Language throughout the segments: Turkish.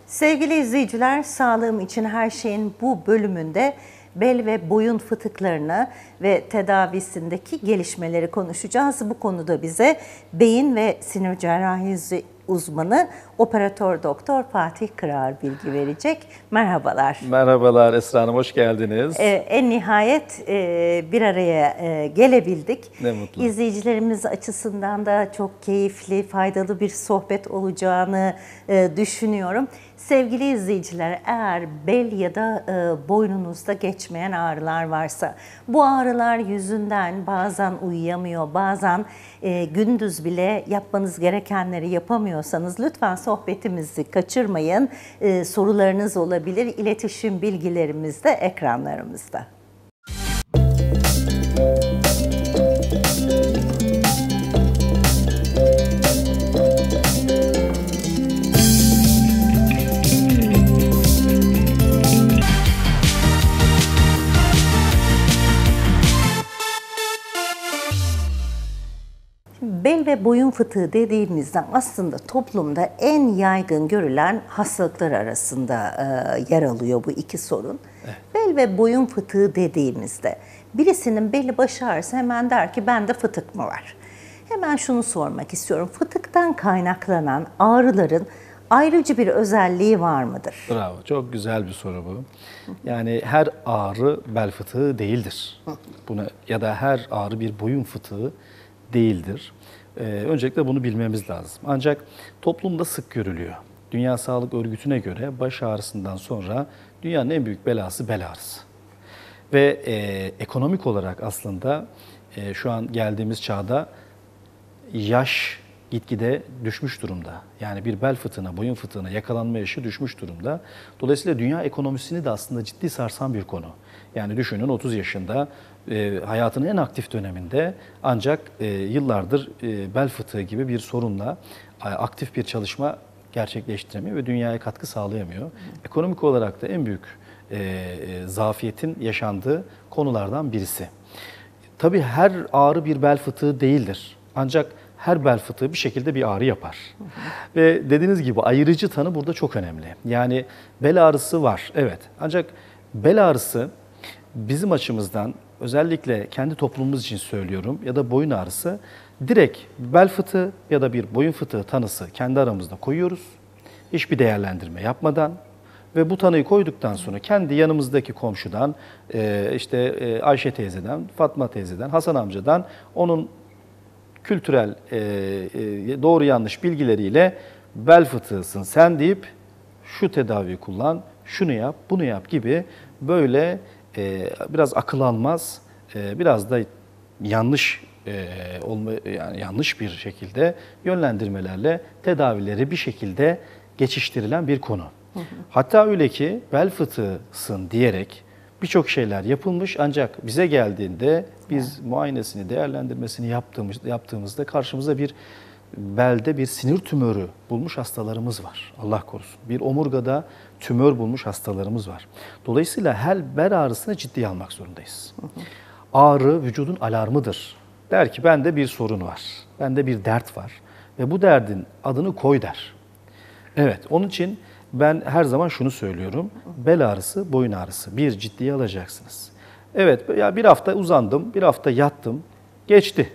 Sevgili izleyiciler, Sağlığım için Her Şeyin bu bölümünde bel ve boyun fıtıklarını ve tedavisindeki gelişmeleri konuşacağız. Bu konuda bize beyin ve sinir cerrahisi uzmanı operatör doktor Fatih Kırar bilgi verecek. Merhabalar. Merhabalar Esra Hanım, hoş geldiniz. En nihayet bir araya gelebildik. Ne mutlu. İzleyicilerimiz açısından da çok keyifli, faydalı bir sohbet olacağını düşünüyorum. Sevgili izleyiciler, eğer bel ya da boynunuzda geçmeyen ağrılar varsa, bu ağrılar yüzünden bazen uyuyamıyor, bazen gündüz bile yapmanız gerekenleri yapamıyorsanız lütfen sohbetimizi kaçırmayın. Sorularınız olabilir, iletişim bilgilerimiz de ekranlarımızda. Bel ve boyun fıtığı dediğimizde aslında toplumda en yaygın görülen hastalıklar arasında yer alıyor bu iki sorun. Evet. Bel ve boyun fıtığı dediğimizde birisinin beli başı ağrısı hemen der ki bende fıtık mı var? Hemen şunu sormak istiyorum. Fıtıktan kaynaklanan ağrıların ayrıcı bir özelliği var mıdır? Bravo, çok güzel bir soru bu. Yani her ağrı bel fıtığı değildir. Ya da her ağrı bir boyun fıtığı değildir. Öncelikle bunu bilmemiz lazım. Ancak toplumda sık görülüyor. Dünya Sağlık Örgütü'ne göre baş ağrısından sonra dünyanın en büyük belası bel ağrısı. Ve ekonomik olarak aslında şu an geldiğimiz çağda yaş gitgide düşmüş durumda. Yani bir bel fıtığına, boyun fıtığına yakalanma yaşı düşmüş durumda. Dolayısıyla dünya ekonomisini de aslında ciddi sarsan bir konu. Yani düşünün 30 yaşında hayatının en aktif döneminde ancak yıllardır bel fıtığı gibi bir sorunla aktif bir çalışma gerçekleştiremiyor ve dünyaya katkı sağlayamıyor. Ekonomik olarak da en büyük zafiyetin yaşandığı konulardan birisi. Tabii her ağrı bir bel fıtığı değildir. Ancak her bel fıtığı bir şekilde bir ağrı yapar. Ve dediğiniz gibi ayırıcı tanı burada çok önemli. Yani bel ağrısı var, evet. Ancak bel ağrısı bizim açımızdan, özellikle kendi toplumumuz için söylüyorum, ya da boyun ağrısı, direkt bel fıtığı ya da bir boyun fıtığı tanısı kendi aramızda koyuyoruz. Hiçbir değerlendirme yapmadan ve bu tanıyı koyduktan sonra kendi yanımızdaki komşudan, işte Ayşe teyzeden, Fatma teyzeden, Hasan amcadan onun kültürel doğru yanlış bilgileriyle bel fıtığısın sen deyip şu tedaviyi kullan, şunu yap, bunu yap gibi böyle biraz akıl almaz, biraz da yanlış yani yanlış bir şekilde yönlendirmelerle tedavileri bir şekilde geçiştirilen bir konu. Hatta öyle ki bel fıtığısın diyerek birçok şeyler yapılmış ancak bize geldiğinde biz muayenesini, değerlendirmesini yaptığımızda karşımıza bir belde bir sinir tümörü bulmuş hastalarımız var. Allah korusun. Bir omurgada tümör bulmuş hastalarımız var. Dolayısıyla her bel ağrısını ciddiye almak zorundayız. Ağrı vücudun alarmıdır. Der ki bende bir sorun var, bende bir dert var ve bu derdin adını koy der. Evet, onun için ben her zaman şunu söylüyorum. Bel ağrısı, boyun ağrısı. Bir, ciddiye alacaksınız. Evet, ya bir hafta uzandım, bir hafta yattım, geçti.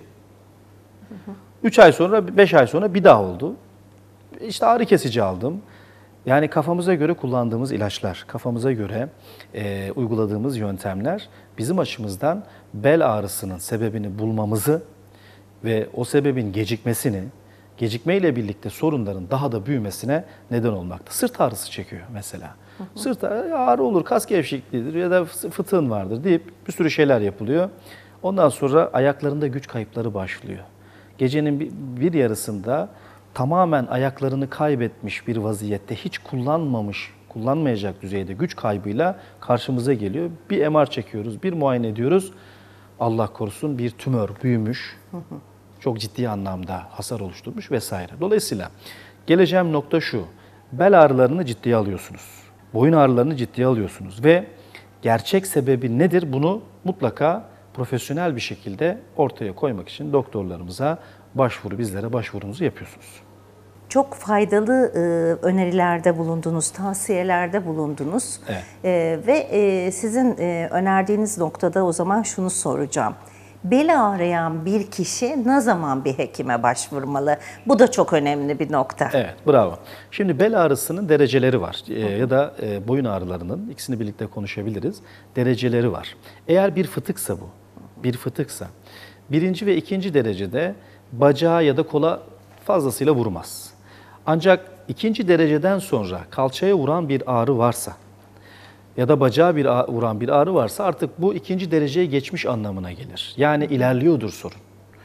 3 ay sonra, 5 ay sonra bir daha oldu. İşte ağrı kesici aldım. Yani kafamıza göre kullandığımız ilaçlar, kafamıza göre uyguladığımız yöntemler bizim açımızdan bel ağrısının sebebini bulmamızı ve o sebebin gecikmeyle birlikte sorunların daha da büyümesine neden olmakta. Sırt ağrısı çekiyor mesela. Sırt ağrı olur, kas gevşekliğidir ya da fıtığın vardır deyip bir sürü şeyler yapılıyor. Ondan sonra ayaklarında güç kayıpları başlıyor. Gecenin bir yarısında tamamen ayaklarını kaybetmiş bir vaziyette hiç kullanmayacak düzeyde güç kaybıyla karşımıza geliyor. Bir MR çekiyoruz, bir muayene ediyoruz. Allah korusun bir tümör büyümüş. Çok ciddi anlamda hasar oluşturmuş vesaire. Dolayısıyla geleceğim nokta şu. Bel ağrılarını ciddiye alıyorsunuz. Boyun ağrılarını ciddiye alıyorsunuz ve gerçek sebebi nedir bunu mutlaka profesyonel bir şekilde ortaya koymak için doktorlarımıza bizlere başvurunuzu yapıyorsunuz. çok faydalı önerilerde bulundunuz, tavsiyelerde bulundunuz. Evet. Ve sizin önerdiğiniz noktada o zaman şunu soracağım. Beli ağrıyan bir kişi ne zaman bir hekime başvurmalı? Bu da çok önemli bir nokta. Evet, bravo. Şimdi bel ağrısının dereceleri var ya da boyun ağrılarının, ikisini birlikte konuşabiliriz, dereceleri var. Eğer bir fıtıksa bu, bir fıtıksa, birinci ve ikinci derecede bacağa ya da kola fazlasıyla vurmaz. Ancak ikinci dereceden sonra kalçaya vuran bir ağrı varsa ya da bacağa vuran bir ağrı varsa artık bu ikinci dereceye geçmiş anlamına gelir. Yani ilerliyordur sorun.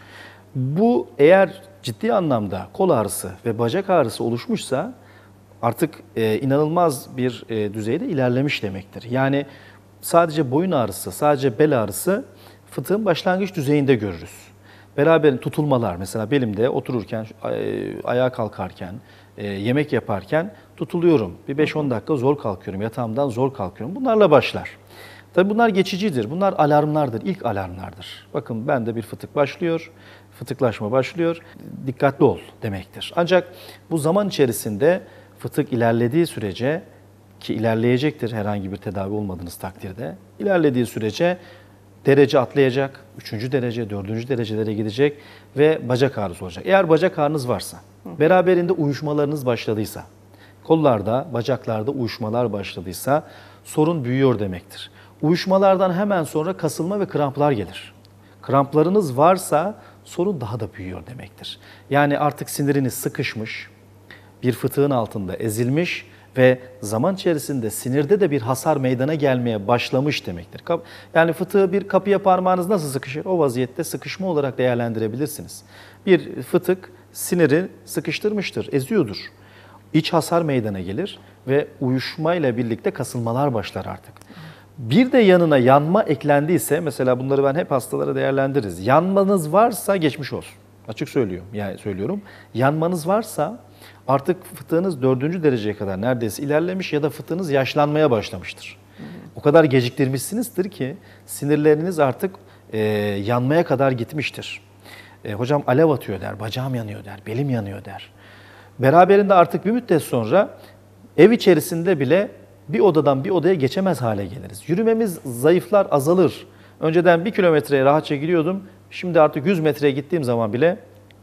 Bu eğer ciddi anlamda kol ağrısı ve bacak ağrısı oluşmuşsa artık inanılmaz bir düzeyde ilerlemiş demektir. Yani sadece boyun ağrısı, sadece bel ağrısı fıtığın başlangıç düzeyinde görürüz. Beraber tutulmalar, mesela belimde otururken, ayağa kalkarken, yemek yaparken tutuluyorum. Bir 5-10 dakika zor kalkıyorum, yatağımdan zor kalkıyorum. Bunlarla başlar. Tabii bunlar geçicidir. Bunlar alarmlardır, ilk alarmlardır. Bakın bende bir fıtık başlıyor, fıtıklaşma başlıyor. Dikkatli ol demektir. Ancak bu zaman içerisinde fıtık ilerlediği sürece, ki ilerleyecektir herhangi bir tedavi olmadığınız takdirde, ilerlediği sürece derece atlayacak, 3. derece, 4. derecelere gidecek ve bacak ağrısı olacak. Eğer bacak ağrınız varsa, beraberinde uyuşmalarınız başladıysa, kollarda, bacaklarda uyuşmalar başladıysa sorun büyüyor demektir. Uyuşmalardan hemen sonra kasılma ve kramplar gelir. Kramplarınız varsa sorun daha da büyüyor demektir. Yani artık siniriniz sıkışmış, bir fıtığın altında ezilmiş ve zaman içerisinde sinirde de bir hasar meydana gelmeye başlamış demektir. Yani fıtığı bir kapıya parmağınız nasıl sıkışır? O vaziyette sıkışma olarak değerlendirebilirsiniz. Bir fıtık siniri sıkıştırmıştır, eziyordur. İç hasar meydana gelir ve uyuşmayla birlikte kasılmalar başlar artık. Bir de yanına yanma eklendiyse, mesela bunları ben hep hastalara değerlendiririz. Yanmanız varsa geçmiş olsun. Açık söylüyorum. Yanmanız varsa artık fıtığınız 4. dereceye kadar neredeyse ilerlemiş ya da fıtığınız yaşlanmaya başlamıştır. O kadar geciktirmişsinizdir ki sinirleriniz artık yanmaya kadar gitmiştir. Hocam alev atıyor der, bacağım yanıyor der, belim yanıyor der. Beraberinde artık bir müddet sonra ev içerisinde bile bir odadan bir odaya geçemez hale geliriz. Yürümemiz zayıflar, azalır. Önceden 1 kilometreye rahatça gidiyordum. Şimdi artık 100 metreye gittiğim zaman bile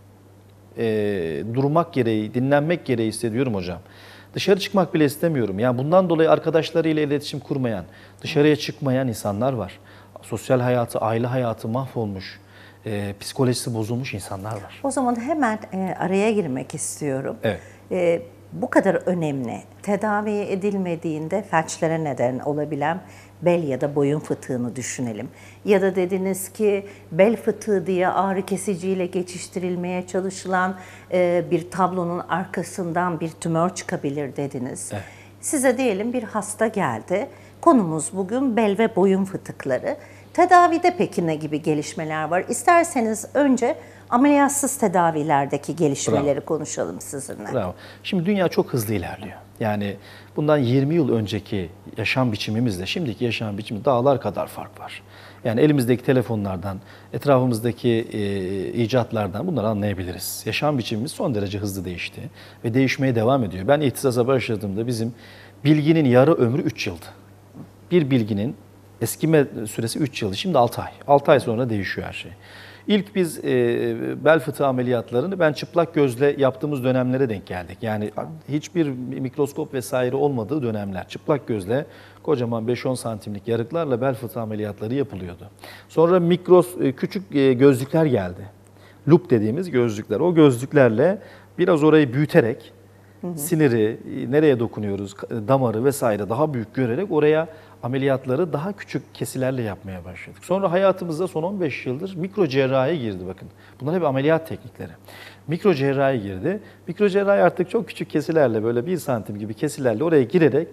durmak gereği, dinlenmek gereği hissediyorum hocam. Dışarı çıkmak bile istemiyorum. Yani bundan dolayı arkadaşlarıyla iletişim kurmayan, dışarıya çıkmayan insanlar var. Sosyal hayatı, aile hayatı mahvolmuş, psikolojisi bozulmuş insanlar var. O zaman hemen araya girmek istiyorum. Evet. Bu kadar önemli, tedavi edilmediğinde felçlere neden olabilen bel ya da boyun fıtığını düşünelim. Ya da dediniz ki bel fıtığı diye ağrı kesiciyle geçiştirilmeye çalışılan bir tablonun arkasından bir tümör çıkabilir dediniz. Evet. Size diyelim bir hasta geldi. Konumuz bugün bel ve boyun fıtıkları. Tedavide peki ne gibi gelişmeler var? İsterseniz önce ameliyatsız tedavilerdeki gelişmeleri konuşalım sizinle. Bravo. Şimdi dünya çok hızlı ilerliyor. Yani bundan 20 yıl önceki yaşam biçimimizle şimdiki yaşam biçimi dağlar kadar fark var. Yani elimizdeki telefonlardan, etrafımızdaki icatlardan bunları anlayabiliriz. Yaşam biçimimiz son derece hızlı değişti ve değişmeye devam ediyor. Ben ihtisasa başladığımda bizim bilginin yarı ömrü 3 yıldı. Bir bilginin eskime süresi 3 yıl, şimdi 6 ay. 6 ay sonra değişiyor her şey. İlk biz bel fıtığı ameliyatlarını ben çıplak gözle yaptığımız dönemlere denk geldik. Yani hiçbir mikroskop vesaire olmadığı dönemler. Çıplak gözle kocaman 5-10 santimlik yarıklarla bel fıtığı ameliyatları yapılıyordu. Sonra küçük gözlükler geldi. Lup dediğimiz gözlükler. O gözlüklerle biraz orayı büyüterek siniri, nereye dokunuyoruz, damarı vesaire daha büyük görerek oraya ameliyatları daha küçük kesilerle yapmaya başladık. Sonra hayatımızda son 15 yıldır mikro cerrahi girdi bakın. Bunlar hep ameliyat teknikleri. Mikro cerrahi girdi. Mikro cerrahi artık çok küçük kesilerle böyle 1 santim gibi kesilerle oraya girerek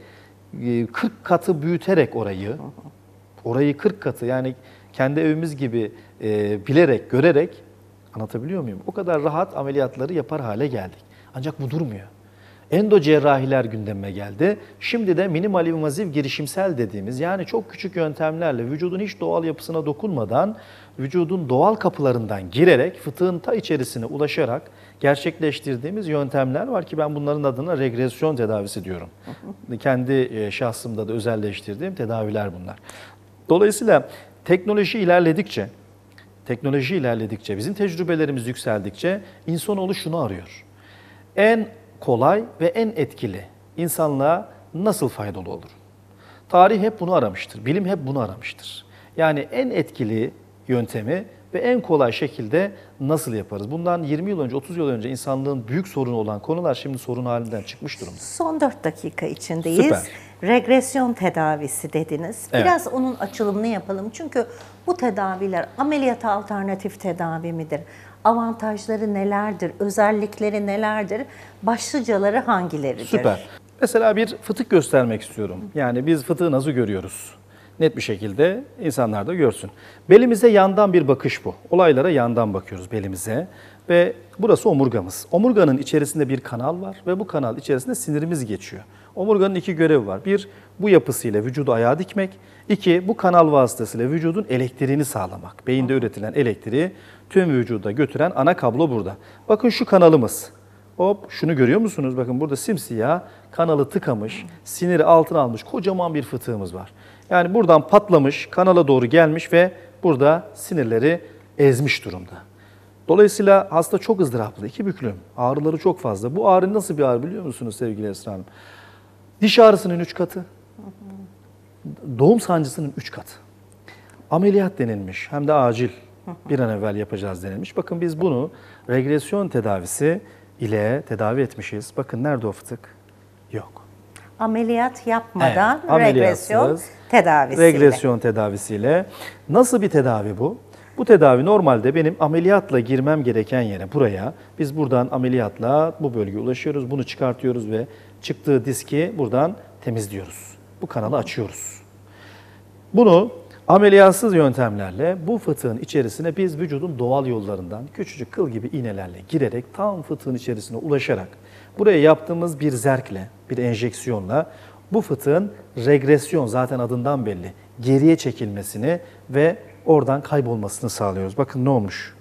40 katı büyüterek orayı 40 katı yani kendi evimiz gibi bilerek, görerek, anlatabiliyor muyum? O kadar rahat ameliyatları yapar hale geldik. Ancak bu durmuyor. Endocerrahiler gündeme geldi. Şimdi de minimal invaziv girişimsel dediğimiz, yani çok küçük yöntemlerle vücudun hiç doğal yapısına dokunmadan vücudun doğal kapılarından girerek fıtığın ta içerisine ulaşarak gerçekleştirdiğimiz yöntemler var ki ben bunların adına regresyon tedavisi diyorum. Kendi şahsımda da özelleştirdiğim tedaviler bunlar. Dolayısıyla teknoloji ilerledikçe, bizim tecrübelerimiz yükseldikçe insanoğlu şunu arıyor: en kolay ve en etkili insanlığa nasıl faydalı olur? Tarih hep bunu aramıştır, bilim hep bunu aramıştır. Yani en etkili yöntemi ve en kolay şekilde nasıl yaparız? Bundan 20 yıl önce, 30 yıl önce insanlığın büyük sorunu olan konular şimdi sorun halinden çıkmış durumda. Son 4 dakika içindeyiz. Süper. Regresyon tedavisi dediniz. Evet. Biraz onun açılımını yapalım. Çünkü bu tedaviler ameliyata alternatif tedavi midir? Avantajları nelerdir? Özellikleri nelerdir? Başlıcaları hangileridir? Süper. Mesela bir fıtık göstermek istiyorum. Yani biz fıtığı nasıl görüyoruz? Net bir şekilde insanlar da görsün. Belimize yandan bir bakış bu. Olaylara yandan bakıyoruz belimize. Ve burası omurgamız. Omurganın içerisinde bir kanal var ve bu kanal içerisinde sinirimiz geçiyor. Omurganın 2 görevi var. 1, bu yapısıyla vücudu ayağa dikmek. 2, bu kanal vasıtasıyla vücudun elektriğini sağlamak. Beyinde üretilen elektriği tüm vücuda götüren ana kablo burada. Bakın şu kanalımız. Hop, şunu görüyor musunuz? Bakın burada simsiyah, kanalı tıkamış, siniri altına almış kocaman bir fıtığımız var. Yani buradan patlamış, kanala doğru gelmiş ve burada sinirleri ezmiş durumda. Dolayısıyla hasta çok ızdıraplı, 2 büklüm, ağrıları çok fazla. Bu ağrı nasıl bir ağrı biliyor musunuz sevgili Esra Hanım? Diş ağrısının 3 katı, doğum sancısının 3 katı. Ameliyat denilmiş, hem de acil, bir an evvel yapacağız denilmiş. Bakın biz bunu regresyon tedavisi ile tedavi etmişiz. Bakın nerede o fıtık? Yok. Ameliyat yapmadan Evet, regresyon ameliyatsız, tedavisiyle. regresyon tedavisiyle. Nasıl bir tedavi bu? Bu tedavi normalde benim ameliyatla girmem gereken yere, buraya. Biz buradan ameliyatla bu bölgeye ulaşıyoruz. Bunu çıkartıyoruz ve çıktığı diski buradan temizliyoruz. Bu kanalı açıyoruz. Bunu ameliyatsız yöntemlerle bu fıtığın içerisine biz vücudun doğal yollarından küçücük kıl gibi iğnelerle girerek tam fıtığın içerisine ulaşarak buraya yaptığımız bir zerkle, bir enjeksiyonla bu fıtığın regresyon, zaten adından belli, geriye çekilmesini ve oradan kaybolmasını sağlıyoruz. Bakın ne olmuş?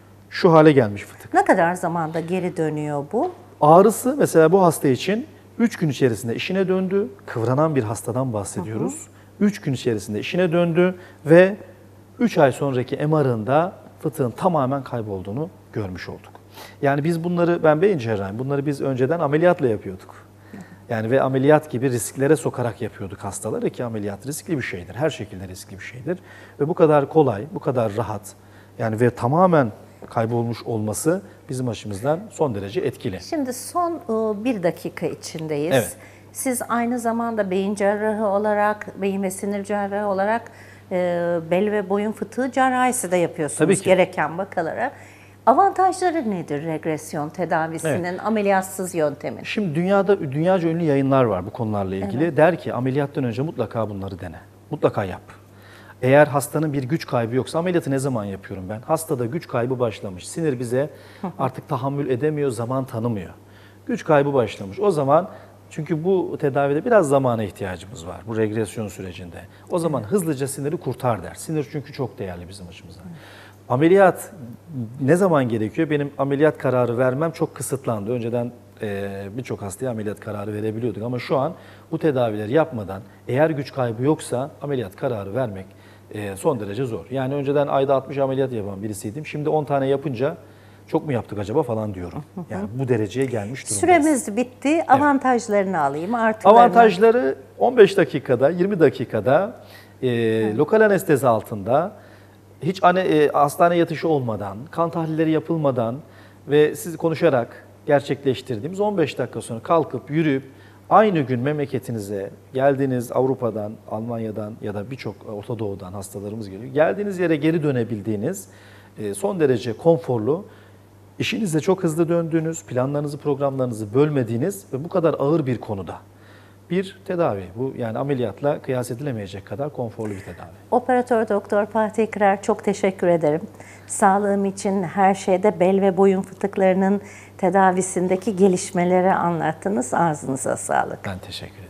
Şu hale gelmiş fıtık. Ne kadar zamanda geri dönüyor bu? Ağrısı mesela bu hasta için 3 gün içerisinde işine döndü. Kıvranan bir hastadan bahsediyoruz. 3 gün içerisinde işine döndü ve 3 ay sonraki MR'ında fıtığın tamamen kaybolduğunu görmüş olduk. Yani biz bunları, ben beyin cerrahıyım, bunları biz önceden ameliyatla yapıyorduk. Yani ve ameliyat gibi risklere sokarak yapıyorduk hastaları ki ameliyat riskli bir şeydir. Her şekilde riskli bir şeydir. Ve bu kadar kolay, bu kadar rahat yani ve tamamen kaybolmuş olması bizim açımızdan son derece etkili. Şimdi son 1 dakika içindeyiz. Evet. Siz aynı zamanda beyin cerrahı olarak, beyin ve sinir cerrahı olarak bel ve boyun fıtığı cerrahisi de yapıyorsunuz. Tabii ki. Gereken vakalara. Avantajları nedir regresyon tedavisinin, ameliyatsız yöntemin? Şimdi dünyaca ünlü yayınlar var bu konularla ilgili. Evet. Der ki ameliyattan önce mutlaka bunları dene. Mutlaka yap. Eğer hastanın bir güç kaybı yoksa, ameliyatı ne zaman yapıyorum ben? Hastada güç kaybı başlamış. Sinir bize artık tahammül edemiyor, zaman tanımıyor. Güç kaybı başlamış. O zaman, çünkü bu tedavide biraz zamana ihtiyacımız var bu regresyon sürecinde. O zaman hızlıca siniri kurtar der. Sinir çünkü çok değerli bizim açımızdan. Ameliyat ne zaman gerekiyor? Benim ameliyat kararı vermem çok kısıtlandı. Önceden birçok hastaya ameliyat kararı verebiliyorduk ama şu an bu tedavileri yapmadan eğer güç kaybı yoksa ameliyat kararı vermek son derece zor. Yani önceden ayda 60 ameliyat yapan birisiydim. Şimdi 10 tane yapınca çok mu yaptık acaba falan diyorum. Yani bu dereceye gelmiş durumdayız. Süremiz bitti. Avantajlarını alayım, artılarını. Avantajları 15 dakikada, 20 dakikada lokal anestezi altında, hiç hastane yatışı olmadan, kan tahlilleri yapılmadan ve siz konuşarak gerçekleştirdiğimiz 15 dakika sonra kalkıp yürüyüp aynı gün memleketinize geldiğiniz, Avrupa'dan, Almanya'dan ya da birçok Orta Doğu'dan hastalarımız geliyor. Geldiğiniz yere geri dönebildiğiniz son derece konforlu, işinizde çok hızlı döndüğünüz, planlarınızı, programlarınızı bölmediğiniz ve bu kadar ağır bir konuda bir tedavi. Bu yani ameliyatla kıyas edilemeyecek kadar konforlu bir tedavi. Operatör Doktor Fatih Kırar, çok teşekkür ederim. Sağlığım için her şeyde bel ve boyun fıtıklarının tedavisindeki gelişmeleri anlattınız. Ağzınıza sağlık. Ben teşekkür ederim.